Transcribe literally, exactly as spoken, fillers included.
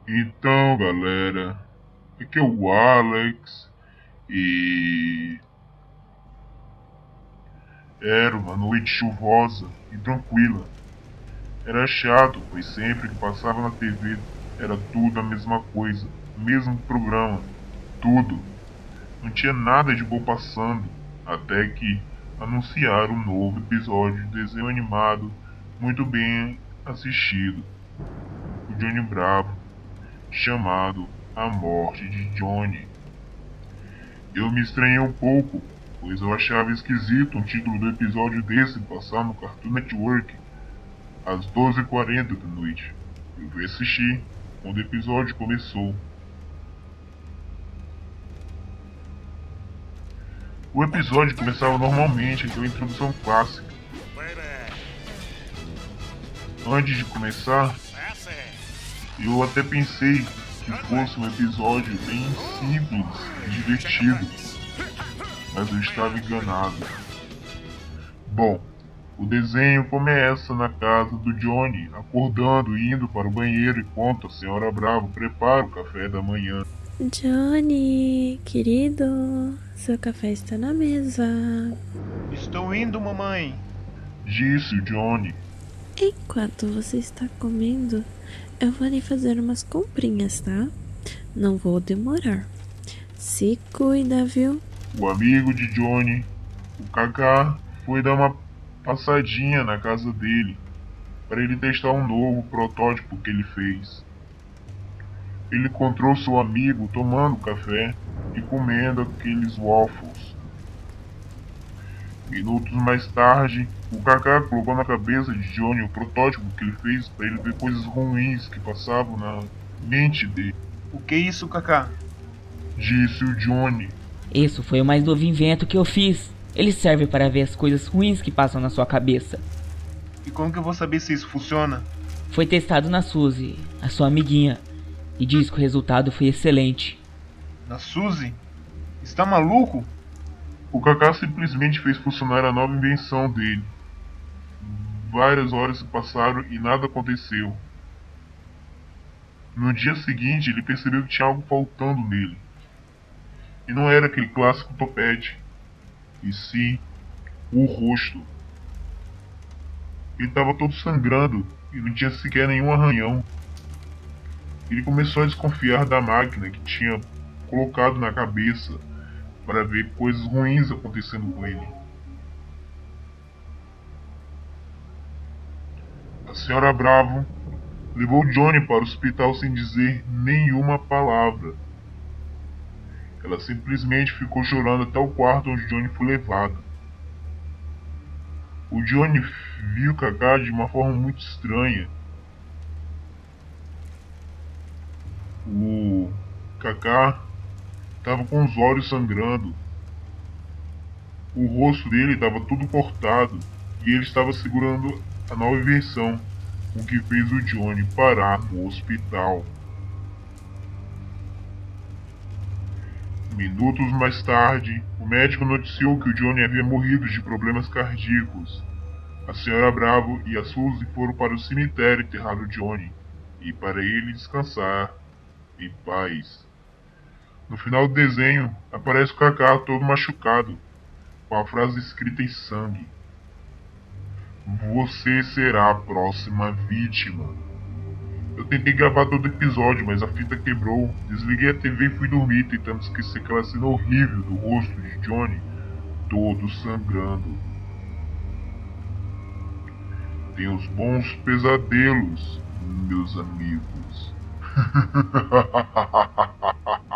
Então, galera, aqui é o Alex e era uma noite chuvosa e tranquila. Era chato, pois sempre que passava na T V era tudo a mesma coisa, o mesmo programa, tudo. Não tinha nada de bom passando, até que anunciaram um novo episódio de desenho animado muito bem assistido, o Johnny Bravo, chamado A Morte de Johnny. Eu me estranhei um pouco, pois eu achava esquisito um título do episódio desse passar no Cartoon Network às doze e quarenta da noite. Eu fui assistir quando o episódio começou. O episódio começava normalmente com a introdução clássica. Antes de começar, eu até pensei que fosse um episódio bem simples e divertido, mas eu estava enganado. Bom, o desenho começa na casa do Johnny, acordando e indo para o banheiro enquanto a senhora Bravo prepara o café da manhã. Johnny, querido, seu café está na mesa. Estou indo, mamãe. Disse o Johnny. Enquanto você está comendo, eu vou ali fazer umas comprinhas, tá? Não vou demorar. Se cuida, viu? O amigo de Johnny, o Kaká, foi dar uma passadinha na casa dele para ele testar um novo protótipo que ele fez. Ele encontrou seu amigo tomando café e comendo aqueles waffles. Minutos mais tarde, o Kaká colocou na cabeça de Johnny o protótipo que ele fez para ele ver coisas ruins que passavam na mente dele. O que é isso, Kaká? Disse o Johnny. Isso foi o mais novo invento que eu fiz. Ele serve para ver as coisas ruins que passam na sua cabeça. E como que eu vou saber se isso funciona? Foi testado na Suzy, a sua amiguinha, e diz que o resultado foi excelente. Na Suzy? Está maluco? O Kaká simplesmente fez funcionar a nova invenção dele. Várias horas se passaram e nada aconteceu. No dia seguinte, ele percebeu que tinha algo faltando nele. E não era aquele clássico topete, e sim o rosto. Ele estava todo sangrando e não tinha sequer nenhum arranhão. Ele começou a desconfiar da máquina que tinha colocado na cabeça para ver coisas ruins acontecendo com ele. A senhora Bravo levou Johnny para o hospital sem dizer nenhuma palavra. Ela simplesmente ficou chorando até o quarto onde Johnny foi levado. O Johnny viu Kaká de uma forma muito estranha. O Kaká estava com os olhos sangrando. O rosto dele estava todo cortado e ele estava segurando a nova invenção, o que fez o Johnny parar no hospital. Minutos mais tarde, o médico noticiou que o Johnny havia morrido de problemas cardíacos. A senhora Bravo e a Suzy foram para o cemitério enterrar o Johnny, e para ele descansar em paz. No final do desenho, aparece o Kaká todo machucado, com a frase escrita em sangue: "Você será a próxima vítima." Eu tentei gravar todo o episódio, mas a fita quebrou. Desliguei a T V e fui dormir, tentando esquecer aquela cena horrível do rosto de Johnny, todo sangrando. Tenha os bons pesadelos, meus amigos.